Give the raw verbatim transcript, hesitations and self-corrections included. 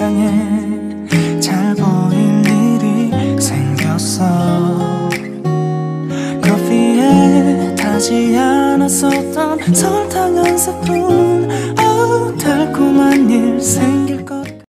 세상에 잘 보일 일이 생겼어. 커피에 타지 않았었던 설탕 한 스푼, oh, 달콤한 일 생겼어.